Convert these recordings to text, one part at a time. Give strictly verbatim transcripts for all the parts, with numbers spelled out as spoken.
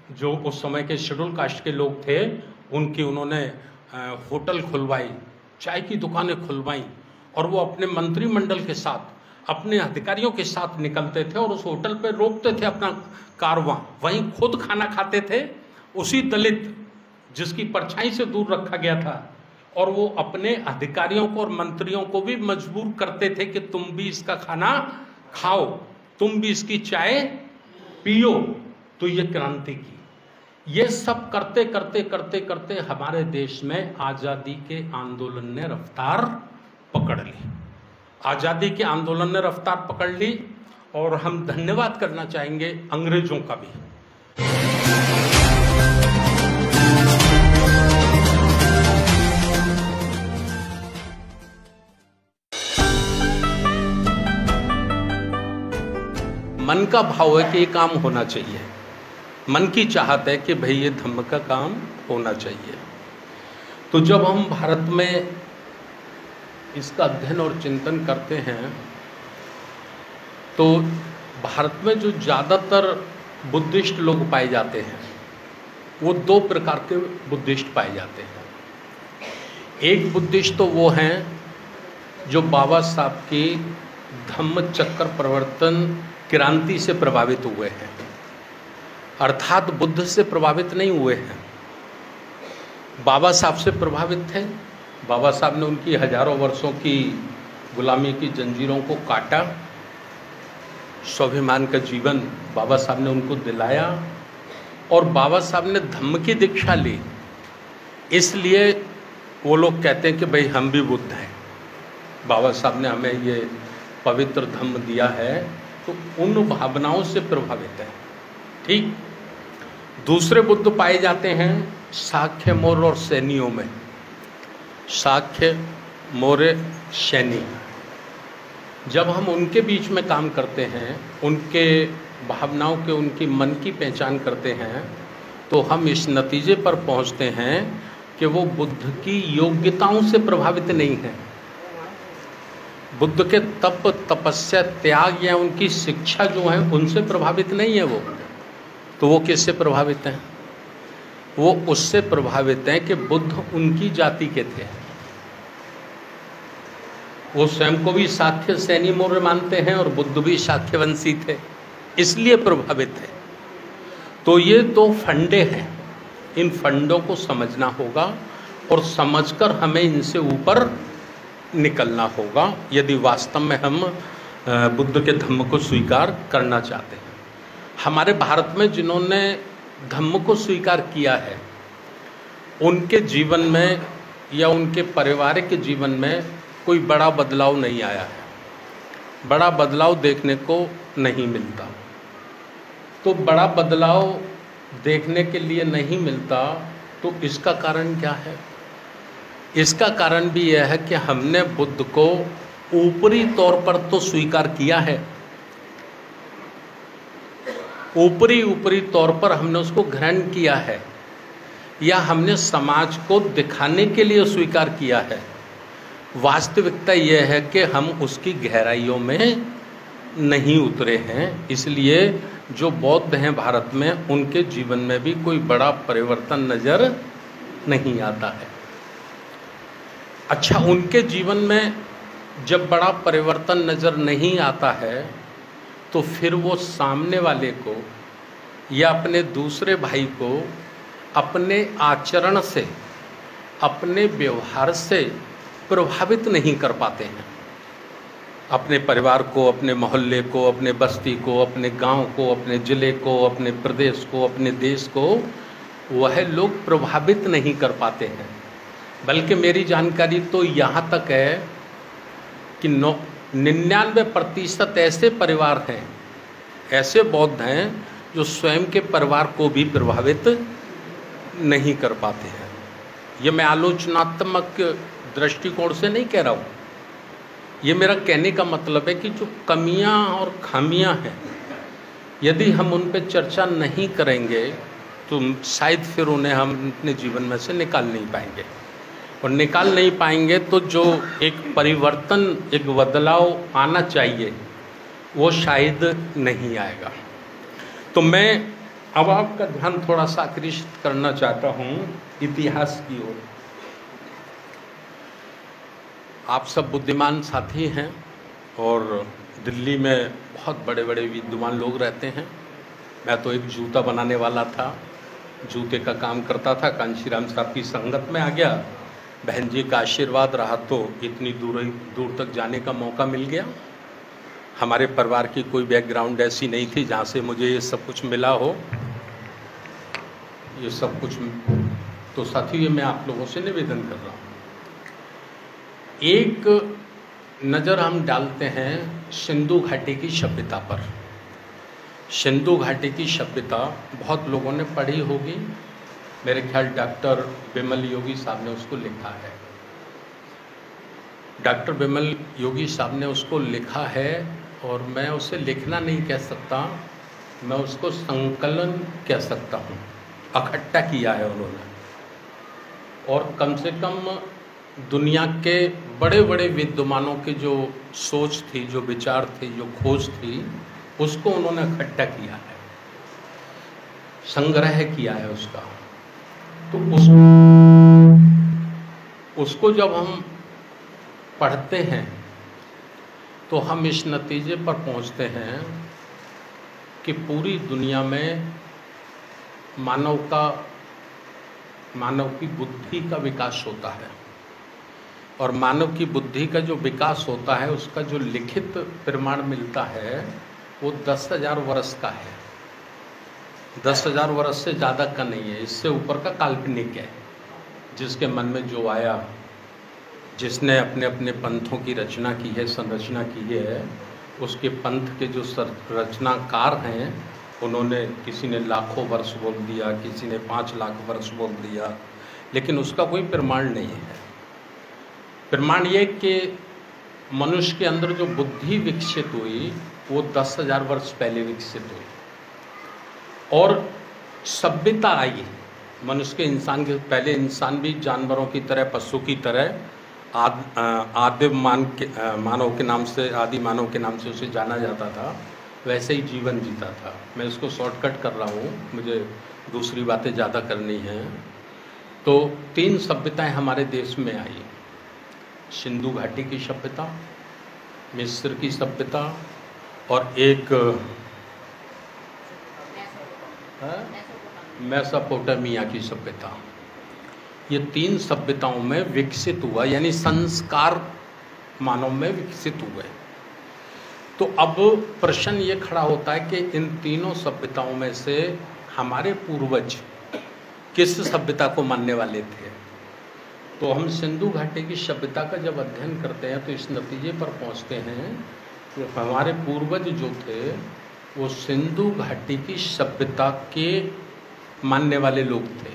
जो उस समय के शेड्यूल कास्ट के लोग थे, उनकी उन्होंने होटल खुलवाई, चाय की दुकानें खुलवाई, और वो अपने मंत्रिमंडल के साथ, अपने अधिकारियों के साथ निकलते थे और उस होटल पे रोकते थे अपना कारवां, वहीं खुद खाना खाते थे, उसी दलित जिसकी परछाई से दूर रखा गया था, और वो अपने अधिकारियों को और मंत्रियों को भी मजबूर करते थे कि तुम भी इसका खाना खाओ, तुम भी इसकी चाय पियो। तो ये क्रांति की, ये सब करते करते करते करते हमारे देश में आज़ादी के आंदोलन ने रफ्तार पकड़ ली। आज़ादी के आंदोलन ने रफ्तार पकड़ ली, और हम धन्यवाद करना चाहेंगे अंग्रेजों का भी। मन का भाव है कि ये काम होना चाहिए, मन की चाहत है कि भाई ये धम्म का काम होना चाहिए। तो जब हम भारत में इसका अध्ययन और चिंतन करते हैं, तो भारत में जो ज़्यादातर बुद्धिस्ट लोग पाए जाते हैं, वो दो प्रकार के बुद्धिस्ट पाए जाते हैं। एक बुद्धिस्ट तो वो हैं जो बाबा साहब की धम्म चक्र प्रवर्तन क्रांति से प्रभावित हुए हैं, अर्थात बुद्ध से प्रभावित नहीं हुए हैं, बाबा साहब से प्रभावित थे। बाबा साहब ने उनकी हजारों वर्षों की गुलामी की जंजीरों को काटा, स्वाभिमान का जीवन बाबा साहब ने उनको दिलाया, और बाबा साहब ने धम्म की दीक्षा ली। इसलिए वो लोग कहते हैं कि भाई हम भी बुद्ध हैं, बाबा साहब ने हमें ये पवित्र धम्म दिया है, तो उन भावनाओं से प्रभावित है। ठीक। दूसरे बुद्ध पाए जाते हैं शाक्य, मौर्य और सैनियों में। शाक्य, मौर्य, सैनी, जब हम उनके बीच में काम करते हैं, उनके भावनाओं के, उनकी मन की पहचान करते हैं, तो हम इस नतीजे पर पहुंचते हैं कि वो बुद्ध की योग्यताओं से प्रभावित नहीं है, बुद्ध के तप, तपस्या, त्याग या उनकी शिक्षा जो है उनसे प्रभावित नहीं है वो। तो वो किससे प्रभावित हैं? वो उससे प्रभावित हैं कि बुद्ध उनकी जाति के थे, वो स्वयं को भी शाक्य, सैनी, मौर्य मानते हैं, और बुद्ध भी शाक्यवंशी थे, इसलिए प्रभावित है। तो ये दो फंडे हैं, इन फंडों को समझना होगा, और समझकर हमें इनसे ऊपर निकलना होगा, यदि वास्तव में हम बुद्ध के धम्म को स्वीकार करना चाहते हैं। हमारे भारत में जिन्होंने धम्म को स्वीकार किया है, उनके जीवन में या उनके पारिवारिक जीवन में कोई बड़ा बदलाव नहीं आया है, बड़ा बदलाव देखने को नहीं मिलता। तो बड़ा बदलाव देखने के लिए नहीं मिलता, तो इसका कारण क्या है? इसका कारण भी यह है कि हमने बुद्ध को ऊपरी तौर पर तो स्वीकार किया है, ऊपरी ऊपरी तौर पर हमने उसको ग्रहण किया है, या हमने समाज को दिखाने के लिए स्वीकार किया है। वास्तविकता यह है कि हम उसकी गहराइयों में नहीं उतरे हैं, इसलिए जो बौद्ध हैं भारत में, उनके जीवन में भी कोई बड़ा परिवर्तन नज़र नहीं आता है। अच्छा, उनके जीवन में जब बड़ा परिवर्तन नज़र नहीं आता है, तो फिर वो सामने वाले को या अपने दूसरे भाई को अपने आचरण से, अपने व्यवहार से प्रभावित नहीं कर पाते हैं। अपने परिवार को, अपने मोहल्ले को, अपने बस्ती को, अपने गांव को, अपने ज़िले को, अपने प्रदेश को, अपने देश को वह लोग प्रभावित नहीं कर पाते हैं। बल्कि मेरी जानकारी तो यहाँ तक है कि नौ निन्यानवे प्रतिशत ऐसे परिवार हैं, ऐसे बौद्ध हैं जो स्वयं के परिवार को भी प्रभावित नहीं कर पाते हैं। ये मैं आलोचनात्मक दृष्टिकोण से नहीं कह रहा हूँ, ये मेरा कहने का मतलब है कि जो कमियाँ और खामियाँ हैं, यदि हम उन पर चर्चा नहीं करेंगे तो शायद फिर उन्हें हम अपने जीवन में से निकाल नहीं पाएंगे, और निकाल नहीं पाएंगे तो जो एक परिवर्तन, एक बदलाव आना चाहिए वो शायद नहीं आएगा। तो मैं अब आपका ध्यान थोड़ा सा आकृष्ट करना चाहता हूँ इतिहास की ओर। आप सब बुद्धिमान साथी हैं और दिल्ली में बहुत बड़े बड़े विद्वान लोग रहते हैं। मैं तो एक जूता बनाने वाला था, जूते का काम करता था, कांशीराम साहब की संगत में आ गया। बहन जी का आशीर्वाद रहा तो इतनी दूर दूर तक जाने का मौका मिल गया। हमारे परिवार की कोई बैकग्राउंड ऐसी नहीं थी जहाँ से मुझे ये सब कुछ मिला हो। ये सब कुछ तो साथियों मैं आप लोगों से निवेदन कर रहा हूँ, एक नज़र हम डालते हैं सिंधु घाटी की सभ्यता पर। सिंधु घाटी की सभ्यता बहुत लोगों ने पढ़ी होगी, मेरे ख्याल डॉक्टर बिमल योगी साहब ने उसको लिखा है। डॉक्टर बिमल योगी साहब ने उसको लिखा है और मैं उसे लिखना नहीं कह सकता, मैं उसको संकलन कह सकता हूँ। इकट्ठा किया है उन्होंने और कम से कम दुनिया के बड़े बड़े विद्वानों की जो सोच थी, जो विचार थे, जो खोज थी, उसको उन्होंने इकट्ठा किया है, संग्रह किया है उसका। तो उस उसको जब हम पढ़ते हैं तो हम इस नतीजे पर पहुंचते हैं कि पूरी दुनिया में मानव का मानव की बुद्धि का विकास होता है और मानव की बुद्धि का जो विकास होता है उसका जो लिखित प्रमाण मिलता है वो दस हजार वर्ष का है। दस हजार वर्ष से ज़्यादा का नहीं है, इससे ऊपर का काल्पनिक है। जिसके मन में जो आया, जिसने अपने अपने पंथों की रचना की है, संरचना की है, उसके पंथ के जो रचनाकार हैं उन्होंने, किसी ने लाखों वर्ष बोल दिया, किसी ने पाँच लाख वर्ष बोल दिया, लेकिन उसका कोई प्रमाण नहीं है। प्रमाण ये कि मनुष्य के अंदर जो बुद्धि विकसित हुई वो दस हजार वर्ष पहले विकसित हुई और सभ्यता आई मनुष्य के, इंसान के पहले इंसान भी जानवरों की तरह, पशु की तरह आद आदिम मान के मानव के नाम से, आदि मानव के नाम से उसे जाना जाता था, वैसे ही जीवन जीता था। मैं इसको शॉर्टकट कर रहा हूँ, मुझे दूसरी बातें ज़्यादा करनी हैं। तो तीन सभ्यताएं हमारे देश में आई, सिंधु घाटी की सभ्यता, मिस्र की सभ्यता और एक मेसोपोटामिया की सभ्यता। ये तीन सभ्यताओं में विकसित हुआ, यानी संस्कार मानव में विकसित हुए। तो अब प्रश्न ये खड़ा होता है कि इन तीनों सभ्यताओं में से हमारे पूर्वज किस सभ्यता को मानने वाले थे। तो हम सिंधु घाटी की सभ्यता का जब अध्ययन करते हैं तो इस नतीजे पर पहुंचते हैं कि हमारे पूर्वज जो थे वो सिंधु घाटी की सभ्यता के मानने वाले लोग थे।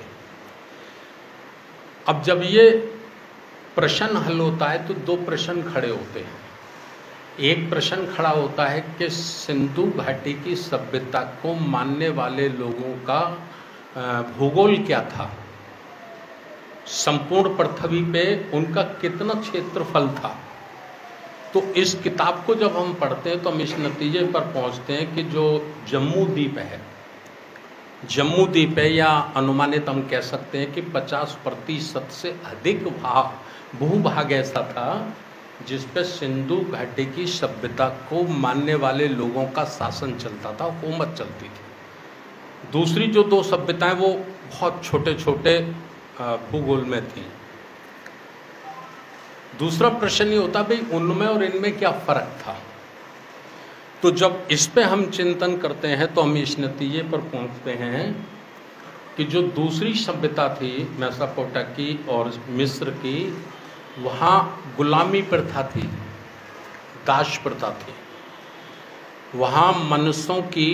अब जब ये प्रश्न हल होता है तो दो प्रश्न खड़े होते हैं। एक प्रश्न खड़ा होता है कि सिंधु घाटी की सभ्यता को मानने वाले लोगों का भूगोल क्या था, संपूर्ण पृथ्वी पे उनका कितना क्षेत्रफल था। तो इस किताब को जब हम पढ़ते हैं तो हम इस नतीजे पर पहुंचते हैं कि जो जम्मू द्वीप है, जम्मू द्वीप है या अनुमानित हम कह सकते हैं कि पचास प्रतिशत से अधिक भाग भूभाग ऐसा था जिस पे सिंधु घाटी की सभ्यता को मानने वाले लोगों का शासन चलता था, हुकूमत चलती थी। दूसरी जो दो सभ्यताएं वो बहुत छोटे छोटे भूगोल में थी। दूसरा प्रश्न ये होता भाई उनमें और इनमें क्या फर्क था। तो जब इस पे हम चिंतन करते हैं तो हम इस नतीजे पर पहुंचते हैं कि जो दूसरी सभ्यता थी मेसोपोटामिया की और मिस्र की, वहाँ गुलामी प्रथा थी, दास प्रथा थी। वहाँ मनुष्यों की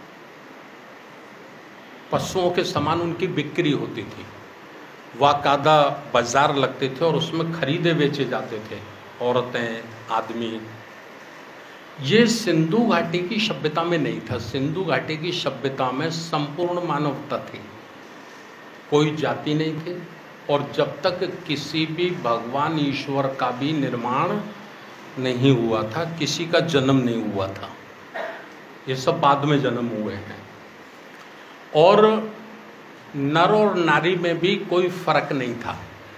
पशुओं के समान उनकी बिक्री होती थी, वाकादा बाजार लगते थे और उसमें खरीदे बेचे जाते थे, औरतें, आदमी। ये सिंधु घाटी की सभ्यता में नहीं था। सिंधु घाटी की सभ्यता में संपूर्ण मानवता थी, कोई जाति नहीं थी और जब तक किसी भी भगवान ईश्वर का भी निर्माण नहीं हुआ था, किसी का जन्म नहीं हुआ था। ये सब बाद में जन्म हुए हैं। और नर और नारी में भी कोई फर्क नहीं था।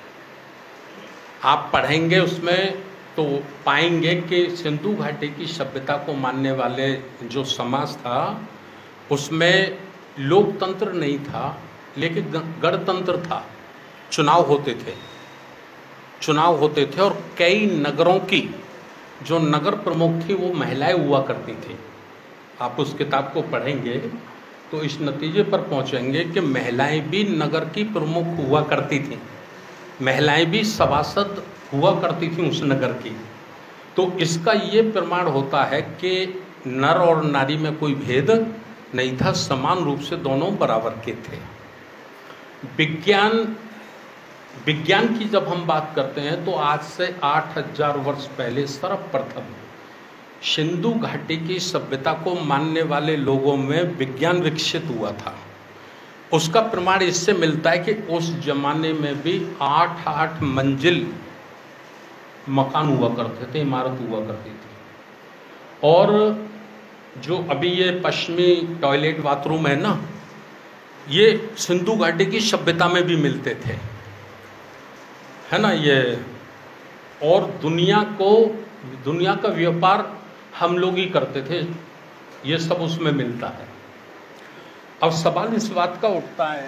आप पढ़ेंगे उसमें तो पाएंगे कि सिंधु घाटी की सभ्यता को मानने वाले जो समाज था उसमें लोकतंत्र नहीं था, लेकिन गणतंत्र था। चुनाव होते थे चुनाव होते थे और कई नगरों की जो नगर प्रमुख थी वो महिलाएं हुआ करती थी। आप उस किताब को पढ़ेंगे तो इस नतीजे पर पहुंचेंगे कि महिलाएं भी नगर की प्रमुख हुआ करती थीं, महिलाएं भी सभासद हुआ करती थीं उस नगर की। तो इसका ये प्रमाण होता है कि नर और नारी में कोई भेद नहीं था, समान रूप से दोनों बराबर के थे। विज्ञान विज्ञान की जब हम बात करते हैं तो आज से आठ हजार वर्ष पहले सर्वप्रथम सिंधु घाटी की सभ्यता को मानने वाले लोगों में विज्ञान विकसित हुआ था। उसका प्रमाण इससे मिलता है कि उस जमाने में भी आठ आठ मंजिल मकान हुआ करते थे, इमारत हुआ करती थी। और जो अभी ये पश्चिमी टॉयलेट बाथरूम है ना, ये सिंधु घाटी की सभ्यता में भी मिलते थे, है ना ये। और दुनिया को दुनिया का व्यापार हम लोग ही करते थे, ये सब उसमें मिलता है। अब सवाल इस बात का उठता है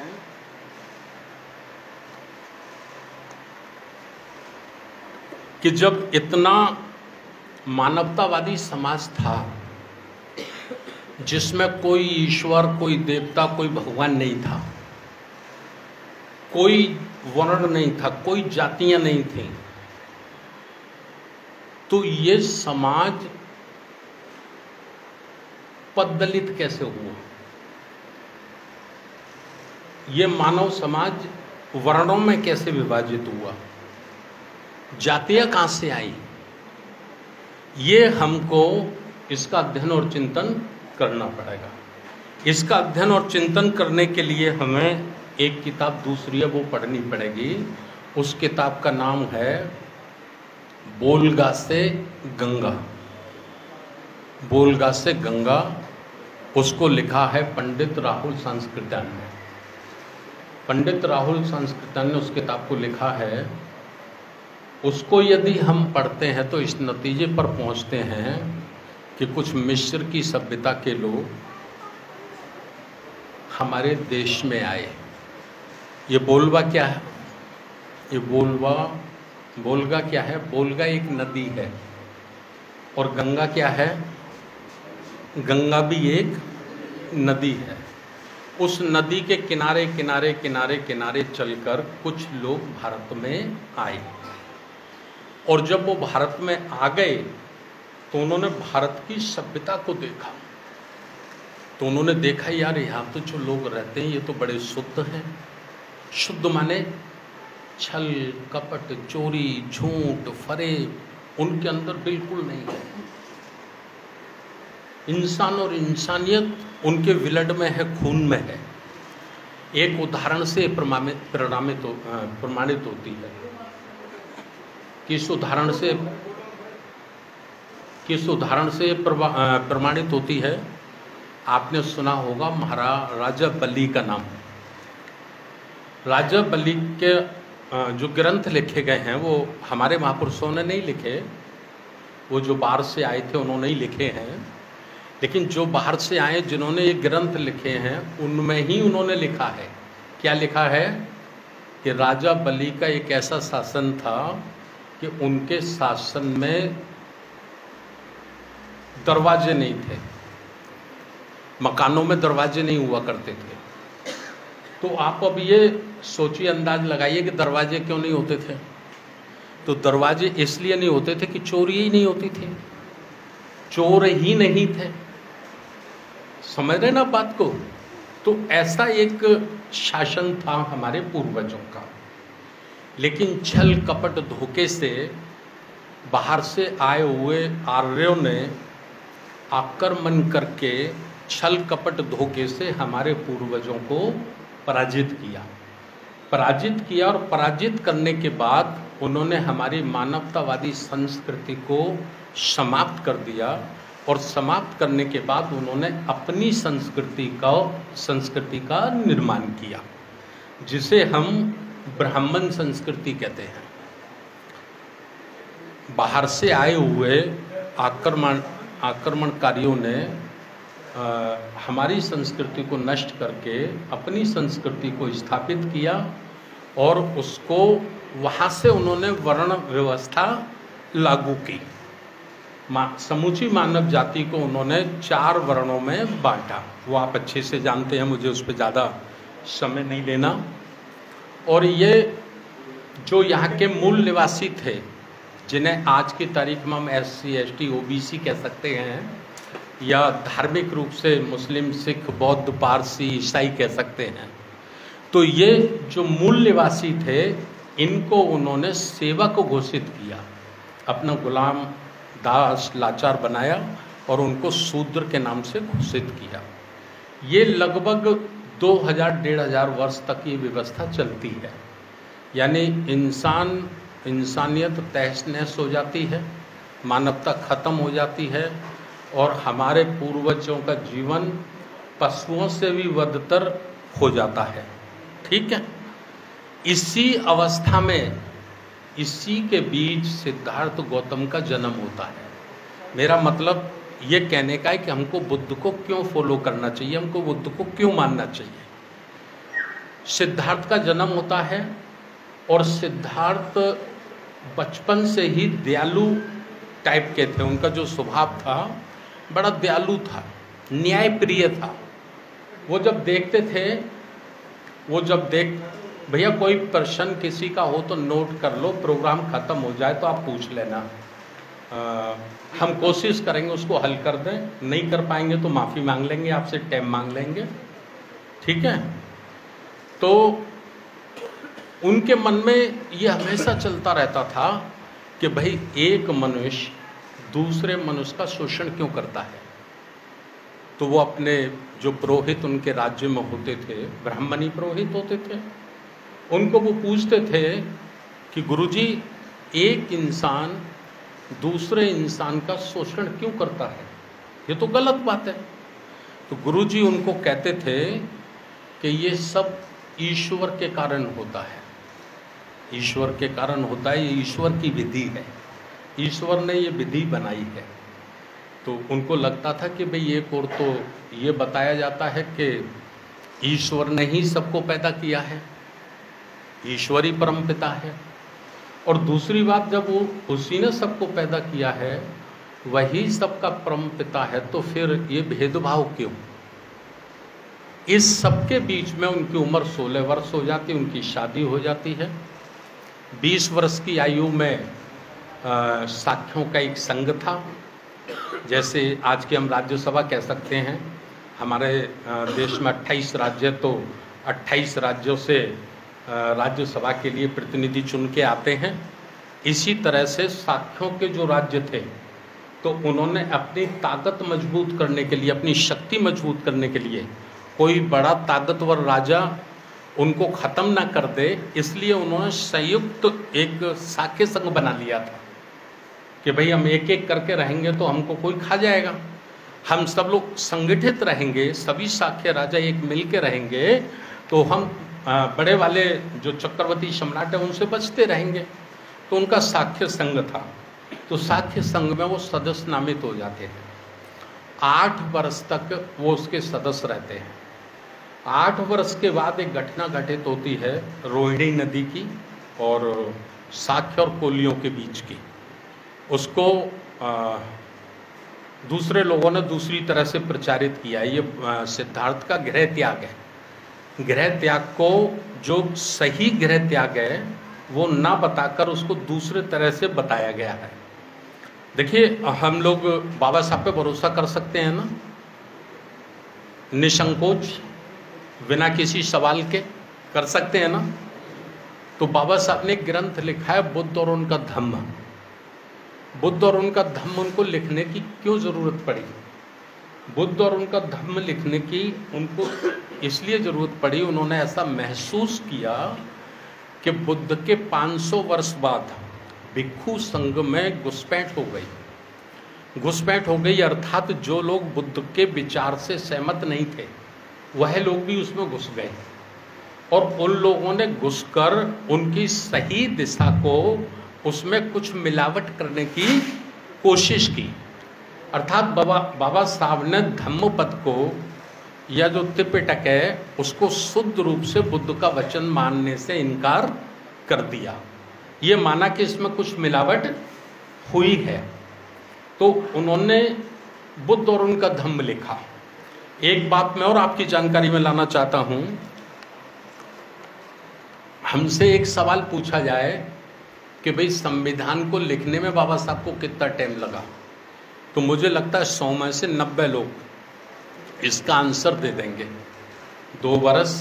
कि जब इतना मानवतावादी समाज था जिसमें कोई ईश्वर, कोई देवता, कोई भगवान नहीं था, कोई वर्ण नहीं था, कोई जातियां नहीं थीं, तो ये समाज पददलित कैसे हुआ? ये मानव समाज वर्णों में कैसे विभाजित हुआ? जातियां कहां से आई? ये हमको इसका अध्ययन और चिंतन करना पड़ेगा। इसका अध्ययन और चिंतन करने के लिए हमें एक किताब दूसरी है वो पढ़नी पड़ेगी। उस किताब का नाम है बोलगा से गंगा। बोलगा से गंगा, उसको लिखा है पंडित राहुल संस्कृतन ने। पंडित राहुल संस्कृतन ने उस किताब को लिखा है। उसको यदि हम पढ़ते हैं तो इस नतीजे पर पहुंचते हैं कि कुछ मिस्र की सभ्यता के लोग हमारे देश में आए। ये बोलवा क्या है? ये बोलवा बोलगा क्या है? बोलगा एक नदी है और गंगा क्या है? गंगा भी एक नदी है। उस नदी के किनारे किनारे किनारे किनारे चलकर कुछ लोग भारत में आए और जब वो भारत में आ गए तो उन्होंने भारत की सभ्यता को देखा। तो उन्होंने देखा यार यहाँ तो जो लोग रहते हैं ये तो बड़े शुद्ध हैं। शुद्ध माने छल कपट चोरी झूठ फरेब उनके अंदर बिल्कुल नहीं है। इंसान और इंसानियत उनके ब्लड में है, खून में है। एक उदाहरण से प्रमाणित प्रमाणित प्रमाणित होती है। किस उदाहरण से किस उदाहरण से प्रमाणित होती है? आपने सुना होगा महाराजा बली का नाम। राजा बली के जो ग्रंथ लिखे गए हैं वो हमारे महापुरुषों ने नहीं लिखे, वो जो बाहर से आए थे उन्होंने ही लिखे हैं। लेकिन जो बाहर से आए जिन्होंने ये ग्रंथ लिखे हैं उनमें ही उन्होंने लिखा है। क्या लिखा है? कि राजा बली का एक ऐसा शासन था कि उनके शासन में दरवाजे नहीं थे, मकानों में दरवाजे नहीं हुआ करते थे। तो आप अब ये सोचिए, अंदाज लगाइए कि दरवाजे क्यों नहीं होते थे। तो दरवाजे इसलिए नहीं होते थे कि चोरी ही नहीं होती थी, चोर ही नहीं थे। समझ रहे ना बात को? तो ऐसा एक शासन था हमारे पूर्वजों का। लेकिन छल कपट धोखे से बाहर से आए हुए आर्यों ने आक्रमण करके छल कपट धोखे से हमारे पूर्वजों को पराजित किया पराजित किया और पराजित करने के बाद उन्होंने हमारी मानवतावादी संस्कृति को समाप्त कर दिया। और समाप्त करने के बाद उन्होंने अपनी संस्कृति का संस्कृति का निर्माण किया, जिसे हम ब्राह्मण संस्कृति कहते हैं। बाहर से आए हुए आक्रमण आक्रमणकारियों ने आ, हमारी संस्कृति को नष्ट करके अपनी संस्कृति को स्थापित किया और उसको वहाँ से उन्होंने वर्ण व्यवस्था लागू की। मा, समूची मानव जाति को उन्होंने चार वर्णों में बांटा। वो आप अच्छे से जानते हैं, मुझे उस पर ज़्यादा समय नहीं लेना। और ये जो यहाँ के मूल निवासी थे, जिन्हें आज की तारीख में हम S C S T O B C कह सकते हैं, या धार्मिक रूप से मुस्लिम, सिख, बौद्ध, पारसी, ईसाई कह सकते हैं, तो ये जो मूल निवासी थे, इनको उन्होंने सेवक घोषित किया, अपना गुलाम, दास, लाचार बनाया और उनको शूद्र के नाम से घोषित किया। ये लगभग दो हजार डेढ़ हजार वर्ष तक ये व्यवस्था चलती है। यानी इंसान इंसानियत तहस नहस हो जाती है, मानवता खत्म हो जाती है और हमारे पूर्वजों का जीवन पशुओं से भी बदतर हो जाता है। ठीक है, इसी अवस्था में, इसी के बीच सिद्धार्थ गौतम का जन्म होता है। मेरा मतलब ये कहने का है कि हमको बुद्ध को क्यों फॉलो करना चाहिए, हमको बुद्ध को क्यों मानना चाहिए। सिद्धार्थ का जन्म होता है और सिद्धार्थ बचपन से ही दयालु टाइप के थे। उनका जो स्वभाव था बड़ा दयालु था, न्याय प्रिय था। वो जब देखते थे, वो जब देख भैया कोई प्रश्न किसी का हो तो नोट कर लो, प्रोग्राम ख़त्म हो जाए तो आप पूछ लेना, आ, हम कोशिश करेंगे उसको हल कर दें, नहीं कर पाएंगे तो माफ़ी मांग लेंगे, आपसे टाइम मांग लेंगे। ठीक है, तो उनके मन में ये हमेशा चलता रहता था कि भाई एक मनुष्य दूसरे मनुष्य का शोषण क्यों करता है। तो वो अपने जो पुरोहित उनके राज्य में होते थे, ब्राह्मणी पुरोहित होते थे, उनको वो पूछते थे कि गुरुजी, एक इंसान दूसरे इंसान का शोषण क्यों करता है, ये तो गलत बात है। तो गुरुजी उनको कहते थे कि ये सब ईश्वर के कारण होता है, ईश्वर के कारण होता है, ये ईश्वर की विधि है, ईश्वर ने ये विधि बनाई है। तो उनको लगता था कि भाई एक और तो ये बताया जाता है कि ईश्वर ने ही सबको पैदा किया है, ईश्वरी परम पिता है, और दूसरी बात जब वो उसी ने सबको पैदा किया है, वही सबका परम पिता है, तो फिर ये भेदभाव क्यों। इस सबके बीच में उनकी उम्र सोलह वर्ष हो जाती, उनकी शादी हो जाती है। बीस वर्ष की आयु में साख्यों का एक संघ था, जैसे आज के हम राज्यसभा कह सकते हैं। हमारे देश में अट्ठाईस राज्य, तो अट्ठाईस राज्यों से राज्यसभा के लिए प्रतिनिधि चुन के आते हैं। इसी तरह से साख्यों के जो राज्य थे, तो उन्होंने अपनी ताकत मजबूत करने के लिए, अपनी शक्ति मजबूत करने के लिए, कोई बड़ा ताकतवर राजा उनको ख़त्म ना कर दे, इसलिए उन्होंने संयुक्त एक साख्य संघ बना लिया था कि भाई हम एक एक करके रहेंगे तो हमको कोई खा जाएगा। हम सब लोग संगठित रहेंगे, सभी साख्य राजा एक मिल के रहेंगे, तो हम बड़े वाले जो चक्रवर्ती सम्राट हैं उनसे बचते रहेंगे। तो उनका साख्य संघ था। तो साख्य संघ में वो सदस्य नामित हो जाते हैं। आठ वर्ष तक वो उसके सदस्य रहते हैं। आठ वर्ष के बाद एक घटना घटित होती है रोहिणी नदी की और साख्य और कोलियों के बीच की। उसको आ, दूसरे लोगों ने दूसरी तरह से प्रचारित किया। ये सिद्धार्थ का गृह त्याग है। गृह त्याग को, जो सही गृह त्याग है, वो ना बताकर उसको दूसरे तरह से बताया गया है। देखिए, हम लोग बाबा साहब पे भरोसा कर सकते हैं ना, निसंकोच, बिना किसी सवाल के कर सकते हैं ना। तो बाबा साहब ने ग्रंथ लिखा है बुद्ध और उनका धम्म। बुद्ध और उनका धम्म उनको लिखने की क्यों ज़रूरत पड़ी? बुद्ध और उनका धम्म लिखने की उनको इसलिए ज़रूरत पड़ी, उन्होंने ऐसा महसूस किया कि बुद्ध के पाँच सौ वर्ष बाद भिक्षु संघ में घुसपैठ हो गई। घुसपैठ हो गई, अर्थात जो लोग बुद्ध के विचार से सहमत नहीं थे वह लोग भी उसमें घुस गए और उन लोगों ने घुसकर उनकी सही दिशा को उसमें कुछ मिलावट करने की कोशिश की। अर्थात बाबा बाबा साहब ने धम्मपद को या जो त्रिपिटक है उसको शुद्ध रूप से बुद्ध का वचन मानने से इनकार कर दिया। ये माना कि इसमें कुछ मिलावट हुई है, तो उन्होंने बुद्ध और उनका धम्म लिखा। एक बात मैं और आपकी जानकारी में लाना चाहता हूं, हमसे एक सवाल पूछा जाए कि भाई संविधान को लिखने में बाबा साहब को कितना टाइम लगा, तो मुझे लगता है सौ में से नब्बे लोग इसका आंसर दे देंगे। दो बरस,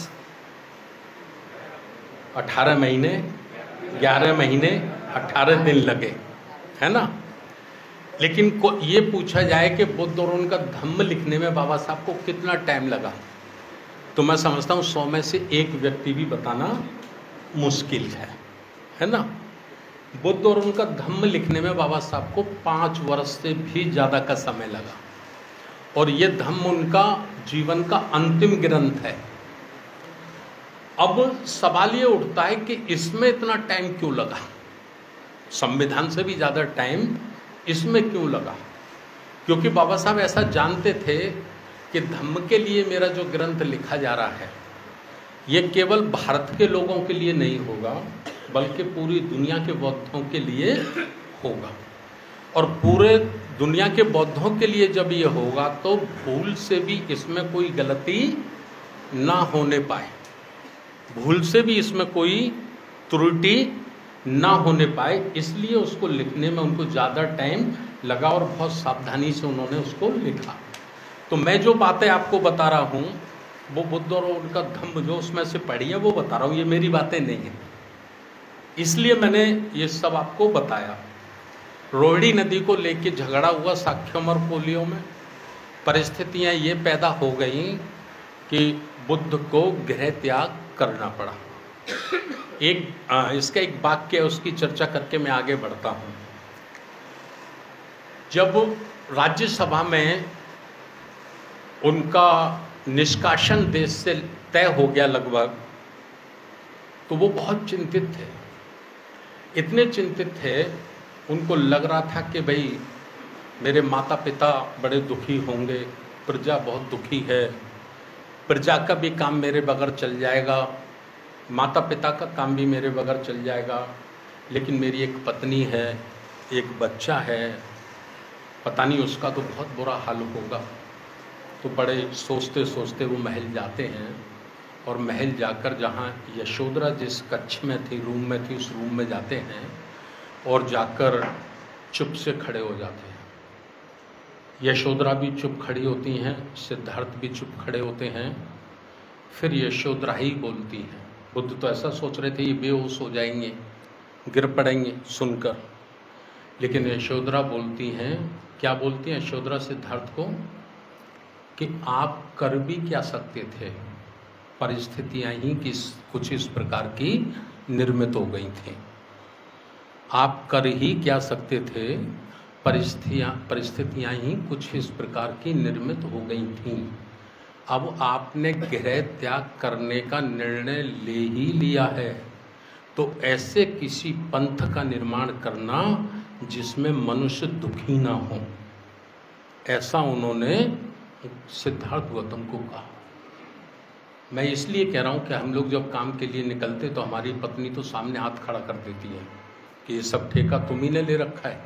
अठारह महीने, ग्यारह महीने, अठारह दिन लगे, है ना। लेकिन को ये पूछा जाए कि बुद्ध और उनका धम्म लिखने में बाबा साहब को कितना टाइम लगा, तो मैं समझता हूँ सौ में से एक व्यक्ति भी बताना मुश्किल है, है ना। बुद्ध और उनका धम्म लिखने में बाबा साहब को पाँच वर्ष से भी ज़्यादा का समय लगा और ये धम्म उनका जीवन का अंतिम ग्रंथ है। अब सवाल ये उठता है कि इसमें इतना टाइम क्यों लगा, संविधान से भी ज़्यादा टाइम इसमें क्यों लगा? क्योंकि बाबा साहब ऐसा जानते थे कि धम्म के लिए मेरा जो ग्रंथ लिखा जा रहा है ये केवल भारत के लोगों के लिए नहीं होगा बल्कि पूरी दुनिया के बौद्धों के लिए होगा। और पूरे दुनिया के बौद्धों के लिए जब ये होगा तो भूल से भी इसमें कोई गलती ना होने पाए, भूल से भी इसमें कोई त्रुटि ना होने पाए, इसलिए उसको लिखने में उनको ज़्यादा टाइम लगा और बहुत सावधानी से उन्होंने उसको लिखा। तो मैं जो बातें आपको बता रहा हूँ वो बुद्ध और उनका धम्म जो उसमें से पढ़ी है वो बता रहा हूँ, ये मेरी बातें नहीं हैं, इसलिए मैंने ये सब आपको बताया। रोहिणी नदी को लेके झगड़ा हुआ साक्यम और कोलियों में, परिस्थितियाँ ये पैदा हो गई कि बुद्ध को गृह त्याग करना पड़ा। एक आ, इसका एक वाक्य है, उसकी चर्चा करके मैं आगे बढ़ता हूँ। जब राज्यसभा में उनका निष्कासन देश से तय हो गया लगभग, तो वो बहुत चिंतित थे, इतने चिंतित थे उनको लग रहा था कि भाई मेरे माता पिता बड़े दुखी होंगे, प्रजा बहुत दुखी है, प्रजा का भी काम मेरे बगैर चल जाएगा, माता पिता का काम भी मेरे बगैर चल जाएगा, लेकिन मेरी एक पत्नी है, एक बच्चा है, पता नहीं उसका तो बहुत बुरा हाल होगा। तो बड़े सोचते सोचते वो महल जाते हैं और महल जाकर जहाँ यशोधरा जिस कक्ष में थी, रूम में थी, उस रूम में जाते हैं और जाकर चुप से खड़े हो जाते हैं। यशोधरा भी चुप खड़ी होती हैं, सिद्धार्थ भी चुप खड़े होते हैं। फिर यशोधरा ही बोलती हैं। बुद्ध तो ऐसा सोच रहे थे ये बेहोश हो जाएंगे, गिर पड़ेंगे सुनकर, लेकिन यशोधरा बोलती हैं, क्या बोलती हैं यशोधरा सिद्धार्थ को कि आप कर भी क्या सकते थे, परिस्थितियां ही किस कुछ इस प्रकार की निर्मित हो गई थी, आप कर ही क्या सकते थे, परिस्थितियां परिस्थितियां ही कुछ इस प्रकार की निर्मित हो गई थीं। अब आपने गृह त्याग करने का निर्णय ले ही लिया है, तो ऐसे किसी पंथ का निर्माण करना जिसमें मनुष्य दुखी ना हो, ऐसा उन्होंने सिद्धार्थ गौतम को कहा। मैं इसलिए कह रहा हूँ कि हम लोग जब काम के लिए निकलते तो हमारी पत्नी तो सामने हाथ खड़ा कर देती है कि ये सब ठेका तुम ही ने ले रखा है,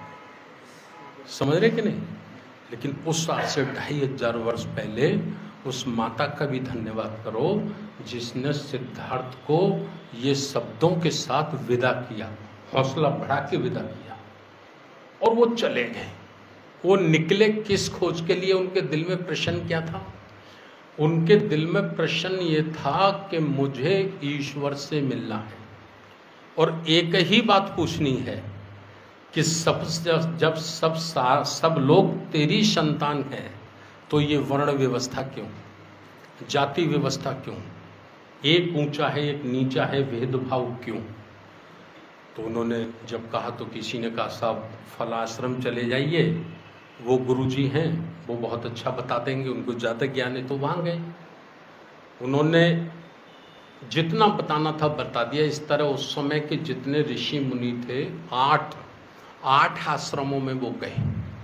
समझ रहे कि नहीं। लेकिन उस आज से ढाई हजार वर्ष पहले उस माता का भी धन्यवाद करो जिसने सिद्धार्थ को ये शब्दों के साथ विदा किया, हौसला बढ़ा के विदा किया और वो चले गए। वो निकले किस खोज के लिए? उनके दिल में प्रश्न क्या था? उनके दिल में प्रश्न ये था कि मुझे ईश्वर से मिलना है और एक ही बात पूछनी है कि सब जब सब सब लोग तेरी संतान हैं तो ये वर्ण व्यवस्था क्यों, जाति व्यवस्था क्यों, एक ऊंचा है एक नीचा है, भेदभाव क्यों? तो उन्होंने जब कहा तो किसी ने कहा साहब फलाश्रम चले जाइए वो गुरुजी हैं, वो बहुत अच्छा बता देंगे, उनको ज़्यादा ज्ञान है, तो वहाँ गए। उन्होंने जितना बताना था बता दिया। इस तरह उस समय के जितने ऋषि मुनि थे, आठ आठ आश्रमों में वो गए।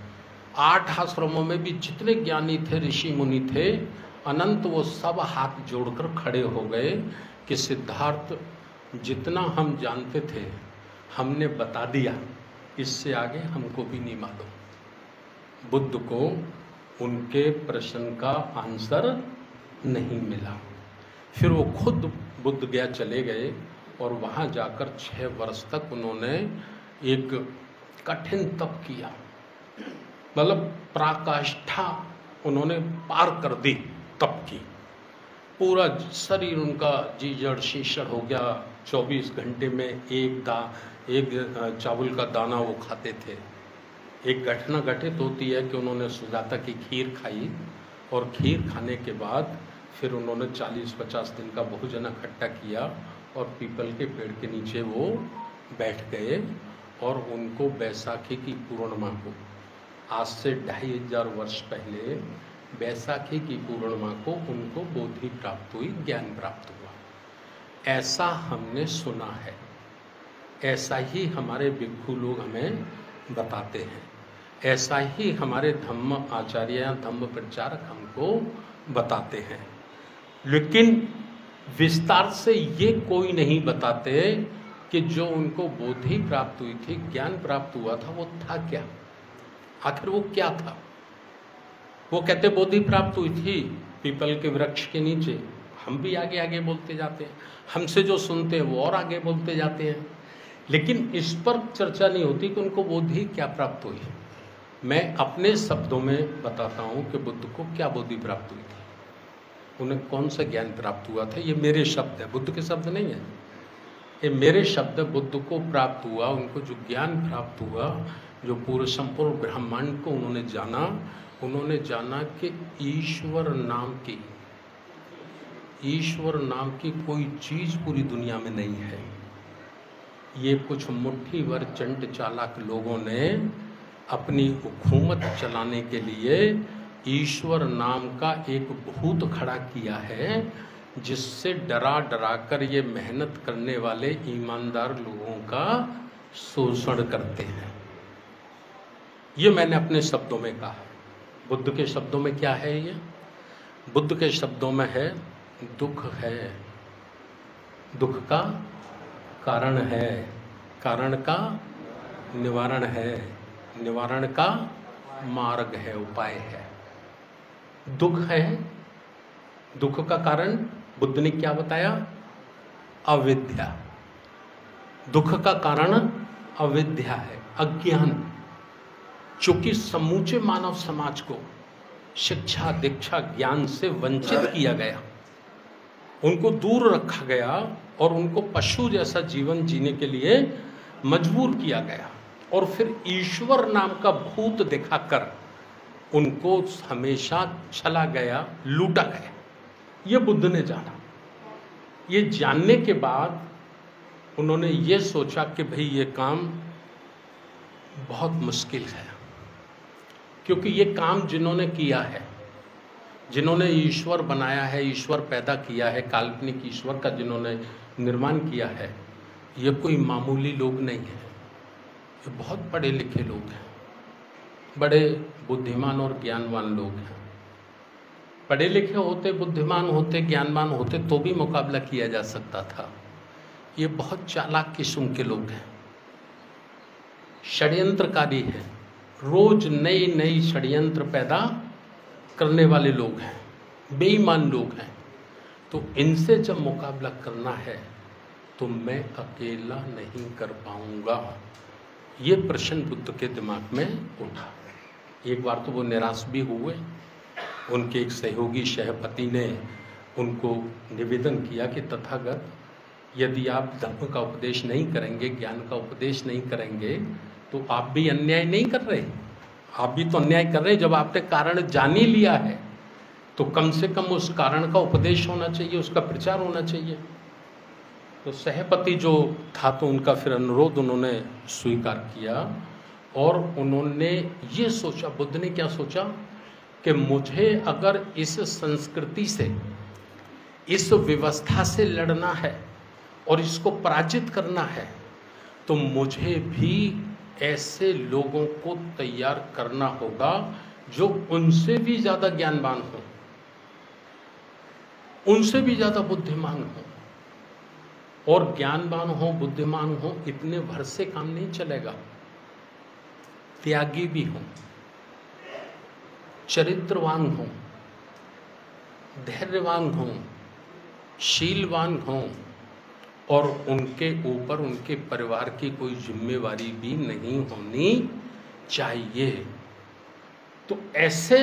आठ आश्रमों में भी जितने ज्ञानी थे, ऋषि मुनि थे, अनंत वो सब हाथ जोड़कर खड़े हो गए कि सिद्धार्थ, जितना हम जानते थे हमने बता दिया, इससे आगे हमको भी नहीं मालूम। बुद्ध को उनके प्रश्न का आंसर नहीं मिला। फिर वो खुद बुद्ध गया चले गए और वहाँ जाकर छः वर्ष तक उन्होंने एक कठिन तप किया, मतलब पराकाष्ठा उन्होंने पार कर दी तप की। पूरा शरीर उनका जी जड़ शीशड़ हो गया। चौबीस घंटे में एक दा एक चावल का दाना वो खाते थे। एक घटना घटित होती है कि उन्होंने सुजाता की खीर खाई और खीर खाने के बाद फिर उन्होंने चालीस पचास दिन का भोजन इकट्ठा किया और पीपल के पेड़ के नीचे वो बैठ गए और उनको बैसाखी की पूर्णिमा को, आज से ढाई हजार वर्ष पहले बैसाखी की पूर्णिमा को उनको बोधि प्राप्त हुई, ज्ञान प्राप्त हुआ। ऐसा हमने सुना है, ऐसा ही हमारे भिक्षु लोग हमें बताते हैं, ऐसा ही हमारे धम्म आचार्य या धम्म प्रचारक हमको बताते हैं। लेकिन विस्तार से ये कोई नहीं बताते कि जो उनको बोधि प्राप्त हुई थी, ज्ञान प्राप्त हुआ था, वो था क्या, आखिर वो क्या था। वो कहते बोधि प्राप्त हुई थी पीपल के वृक्ष के नीचे, हम भी आगे आगे बोलते जाते हैं, हमसे जो सुनते हैं वो और आगे बोलते जाते हैं, लेकिन इस पर चर्चा नहीं होती कि उनको बोधि क्या प्राप्त हुई। मैं अपने शब्दों में बताता हूँ कि बुद्ध को क्या बोधि प्राप्त हुई थी, उन्हें कौन सा ज्ञान प्राप्त हुआ था। ये मेरे शब्द है, बुद्ध के शब्द नहीं है, ये मेरे शब्द। बुद्ध को प्राप्त हुआ, उनको जो ज्ञान प्राप्त हुआ, जो पूरे संपूर्ण ब्रह्मांड को उन्होंने जाना, उन्होंने जाना कि ईश्वर नाम की ईश्वर नाम की कोई चीज़ पूरी दुनिया में नहीं है। ये कुछ मुट्ठी भर चंट चालाक लोगों ने अपनी हुकूमत चलाने के लिए ईश्वर नाम का एक भूत खड़ा किया है, जिससे डरा डरा कर ये मेहनत करने वाले ईमानदार लोगों का शोषण करते हैं। ये मैंने अपने शब्दों में कहा। बुद्ध के शब्दों में क्या है? ये बुद्ध के शब्दों में है दुख है, दुख का कारण है, कारण का निवारण है, निवारण का मार्ग है, उपाय है। दुख है, दुख का कारण बुद्ध ने क्या बताया? अविद्या। दुख का कारण अविद्या है, अज्ञान। चूंकि समूचे मानव समाज को शिक्षा दीक्षा ज्ञान से वंचित किया गया, उनको दूर रखा गया और उनको पशु जैसा जीवन जीने के लिए मजबूर किया गया, और फिर ईश्वर नाम का भूत दिखाकर उनको हमेशा छला गया, लूटा गया। ये बुद्ध ने जाना। ये जानने के बाद उन्होंने ये सोचा कि भाई ये काम बहुत मुश्किल है, क्योंकि ये काम जिन्होंने किया है, जिन्होंने ईश्वर बनाया है, ईश्वर पैदा किया है, काल्पनिक ईश्वर का जिन्होंने निर्माण किया है, ये कोई मामूली लोग नहीं है। ये बहुत पढ़े लिखे लोग हैं, बड़े बुद्धिमान और ज्ञानवान लोग हैं। पढ़े लिखे होते, बुद्धिमान होते, ज्ञानवान होते तो भी मुकाबला किया जा सकता था। ये बहुत चालाक किस्म के लोग हैं, षड्यंत्रकारी हैं, रोज नई नई षड्यंत्र पैदा करने वाले लोग हैं, बेईमान लोग हैं। तो इनसे जब मुकाबला करना है तो मैं अकेला नहीं कर पाऊंगा। ये प्रश्न बुद्ध के दिमाग में उठा। एक बार तो वो निराश भी हुए। उनके एक सहयोगी शहपति ने उनको निवेदन किया कि तथागत, यदि आप धर्म का उपदेश नहीं करेंगे, ज्ञान का उपदेश नहीं करेंगे, तो आप भी अन्याय नहीं कर रहे। आप भी तो अन्याय कर रहे हैं। जब आपने कारण जान ही लिया है तो कम से कम उस कारण का उपदेश होना चाहिए, उसका प्रचार होना चाहिए। तो सहपति जो था तो उनका फिर अनुरोध उन्होंने स्वीकार किया और उन्होंने ये सोचा, बुद्ध ने क्या सोचा कि मुझे अगर इस संस्कृति से, इस व्यवस्था से लड़ना है और इसको पराजित करना है, तो मुझे भी ऐसे लोगों को तैयार करना होगा जो उनसे भी ज़्यादा ज्ञानवान हो, उनसे भी ज़्यादा बुद्धिमान हो। और ज्ञानवान हो, बुद्धिमान हो, इतने भर से काम नहीं चलेगा। त्यागी भी हो, चरित्रवान हो, धैर्यवान हो, शीलवान हो, और उनके ऊपर उनके परिवार की कोई जिम्मेवारी भी नहीं होनी चाहिए। तो ऐसे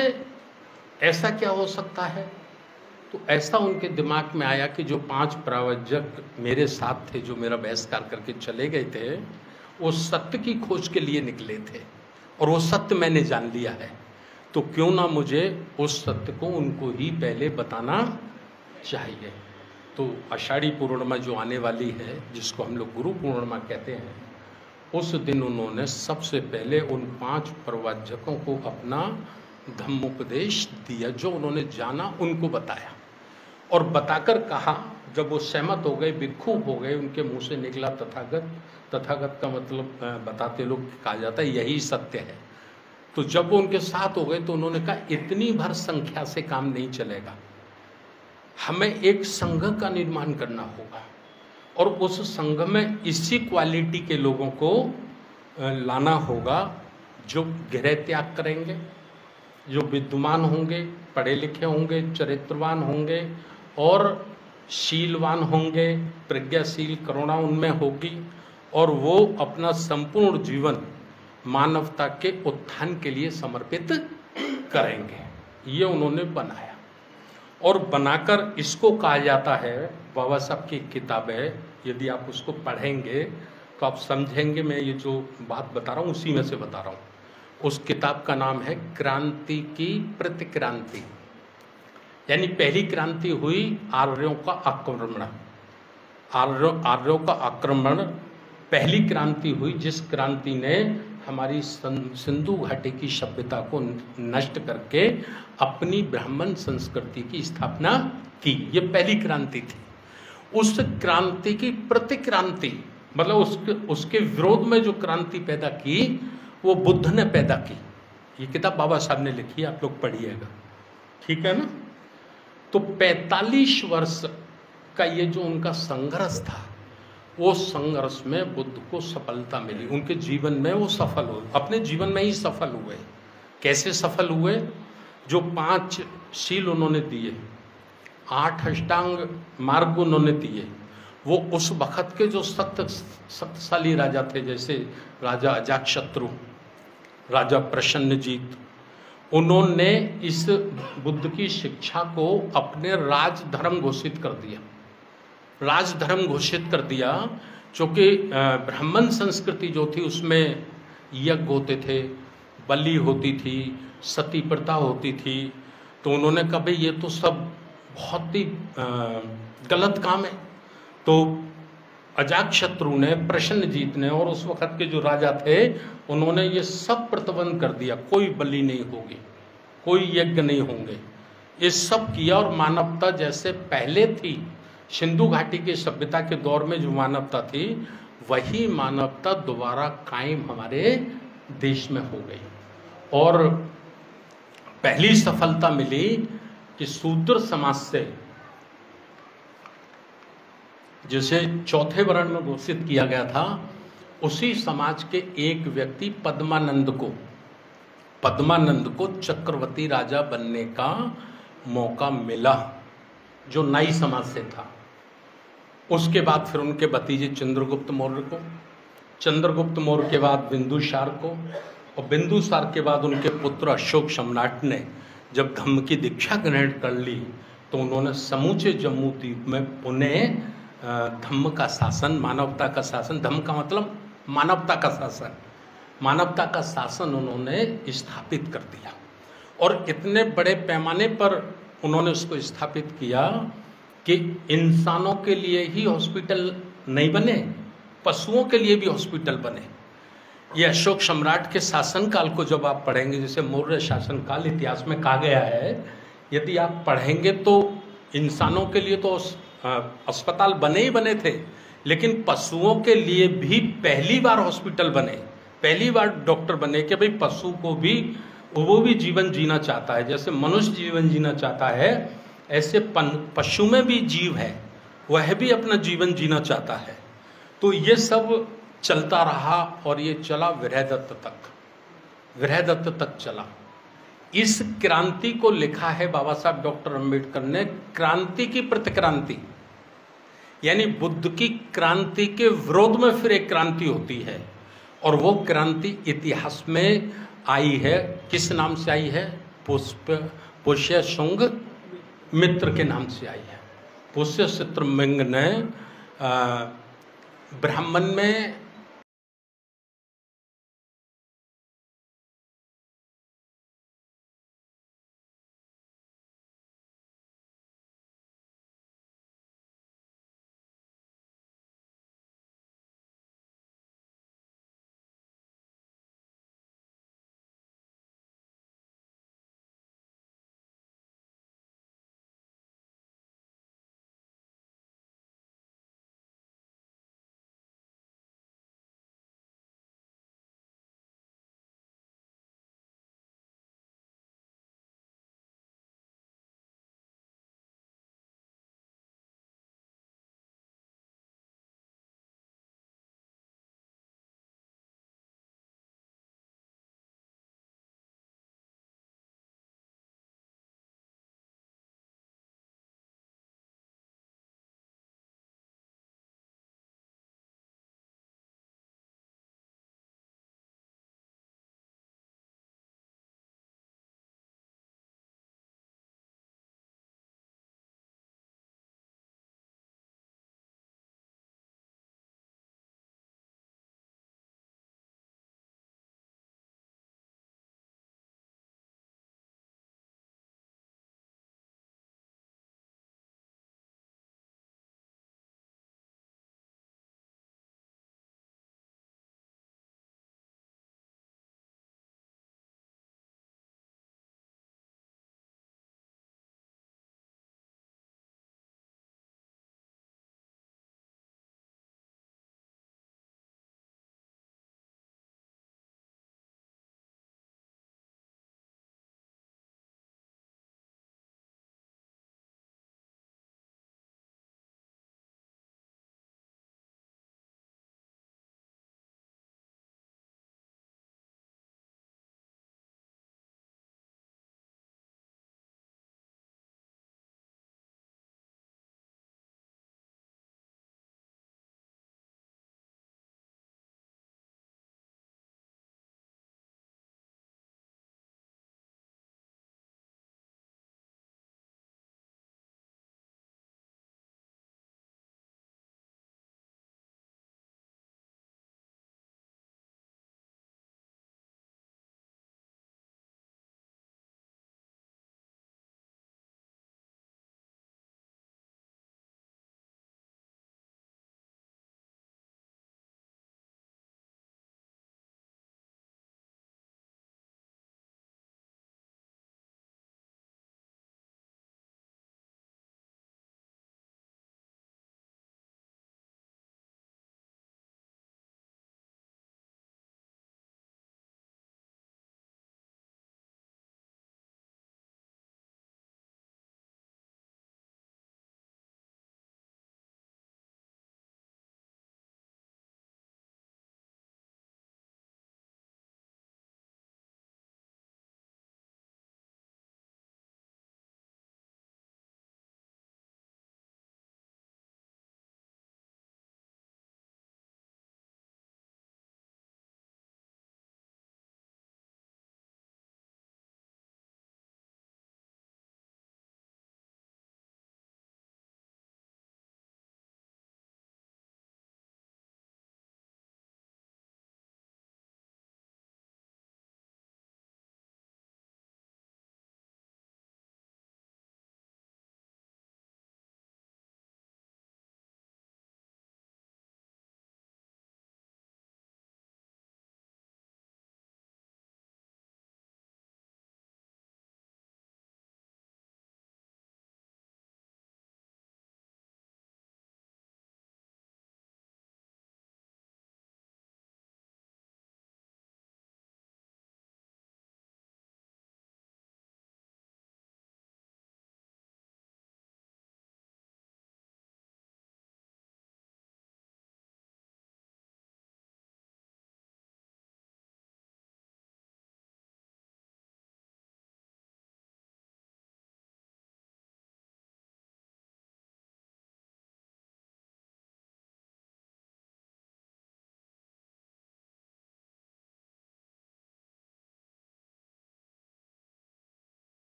ऐसा क्या हो सकता है? तो ऐसा उनके दिमाग में आया कि जो पांच प्रवचक मेरे साथ थे, जो मेरा बहिष्कार करके चले गए थे, वो सत्य की खोज के लिए निकले थे और वो सत्य मैंने जान लिया है, तो क्यों ना मुझे उस सत्य को उनको ही पहले बताना चाहिए। तो आषाढ़ी पूर्णिमा जो आने वाली है, जिसको हम लोग गुरु पूर्णिमा कहते हैं, उस दिन उन्होंने सबसे पहले उन पांच प्रवचकों को अपना धम्मोपदेश दिया, जो उन्होंने जाना उनको बताया और बताकर कहा, जब वो सहमत हो गए, भिक्षु हो गए, उनके मुंह से निकला तथागत। तथागत का मतलब बताते लोग कहा जाता है यही सत्य है। तो जब वो उनके साथ हो गए तो उन्होंने कहा इतनी भर संख्या से काम नहीं चलेगा, हमें एक संघ का निर्माण करना होगा और उस संघ में इसी क्वालिटी के लोगों को लाना होगा जो गृह त्याग करेंगे, जो विद्वान होंगे, पढ़े लिखे होंगे, चरित्रवान होंगे और शीलवान होंगे, प्रज्ञाशील करुणा उनमें होगी, और वो अपना संपूर्ण जीवन मानवता के उत्थान के लिए समर्पित करेंगे। ये उन्होंने बनाया और बनाकर इसको कहा जाता है, बाबा साहब की किताब है, यदि आप उसको पढ़ेंगे तो आप समझेंगे, मैं ये जो बात बता रहा हूँ उसी में से बता रहा हूँ। उस किताब का नाम है क्रांति की प्रतिक्रांति, यानी पहली क्रांति हुई आर्यों का आक्रमण। आर्यों आर्यों का आक्रमण पहली क्रांति हुई, जिस क्रांति ने हमारी सिंधु घाटी की सभ्यता को नष्ट करके अपनी ब्राह्मण संस्कृति की स्थापना की। ये पहली क्रांति थी। उस क्रांति की प्रतिक्रांति, मतलब उसके उसके विरोध में जो क्रांति पैदा की, वो बुद्ध ने पैदा की। ये किताब बाबा साहब ने लिखी है, आप लोग पढ़िएगा, ठीक है ना। तो पैंतालीस वर्ष का ये जो उनका संघर्ष था, वो संघर्ष में बुद्ध को सफलता मिली। उनके जीवन में वो सफल हुए, अपने जीवन में ही सफल हुए। कैसे सफल हुए? जो पांच शील उन्होंने दिए, आठ अष्टांग मार्ग उन्होंने दिए, वो उस वक्त के जो सख्त शक्तिशाली राजा थे, जैसे राजा अजातशत्रु, राजा प्रसन्नजीत, उन्होंने इस बुद्ध की शिक्षा को अपने राजधर्म घोषित कर दिया। राजधर्म घोषित कर दिया, क्योंकि ब्राह्मण संस्कृति जो थी उसमें यज्ञ होते थे, बलि होती थी, सती प्रथा होती थी। तो उन्होंने कहा भाई ये तो सब बहुत ही गलत काम है। तो अजातशत्रु ने, प्रसन्नजीत ने और उस वक्त के जो राजा थे, उन्होंने ये सब प्रतिबंध कर दिया, कोई बलि नहीं होगी, कोई यज्ञ नहीं होंगे, ये सब किया। और मानवता जैसे पहले थी, सिंधु घाटी की सभ्यता के दौर में जो मानवता थी, वही मानवता दोबारा कायम हमारे देश में हो गई। और पहली सफलता मिली कि शूद्र समाज से, जिसे चौथे वर्ण में घोषित किया गया था, उसी समाज के एक व्यक्ति पद्मानंद को पद्मानंद को चक्रवर्ती राजा बनने का मौका मिला, जो नाई समाज से था। उसके बाद फिर उनके भतीजे चंद्रगुप्त मौर्य को, चंद्रगुप्त मौर्य के बाद बिंदुसार को, और बिंदुसार के बाद उनके पुत्र अशोक सम्राट ने जब धम्म की दीक्षा ग्रहण कर ली, तो उन्होंने समूचे जम्मू द्वीप में पुनः धम्म का शासन, मानवता का शासन, धम्म का मतलब मानवता का शासन, मानवता का शासन उन्होंने स्थापित कर दिया। और इतने बड़े पैमाने पर उन्होंने उसको स्थापित किया कि इंसानों के लिए ही हॉस्पिटल नहीं बने, पशुओं के लिए भी हॉस्पिटल बने। ये अशोक सम्राट के शासनकाल को जब आप पढ़ेंगे, जैसे मौर्य शासनकाल इतिहास में कहा गया है, यदि आप पढ़ेंगे तो इंसानों के लिए तो अस्पताल बने ही बने थे, लेकिन पशुओं के लिए भी पहली बार हॉस्पिटल बने, पहली बार डॉक्टर बने कि भाई पशु को भी, वो भी जीवन जीना चाहता है, जैसे मनुष्य जीवन जीना चाहता है ऐसे पशु में भी जीव है, वह भी अपना जीवन जीना चाहता है। तो ये सब चलता रहा और ये चला विरहदत्त तक, विरहदत्त तक चला। इस क्रांति को लिखा है बाबा साहब डॉक्टर अंबेडकर ने क्रांति की प्रतिक्रांति, यानी बुद्ध की क्रांति के विरोध में फिर एक क्रांति होती है, और वो क्रांति इतिहास में आई है। किस नाम से आई है? पुष्प पुष्य शुंग मित्र के नाम से आई है। पुष्य मित्र ने ब्राह्मण में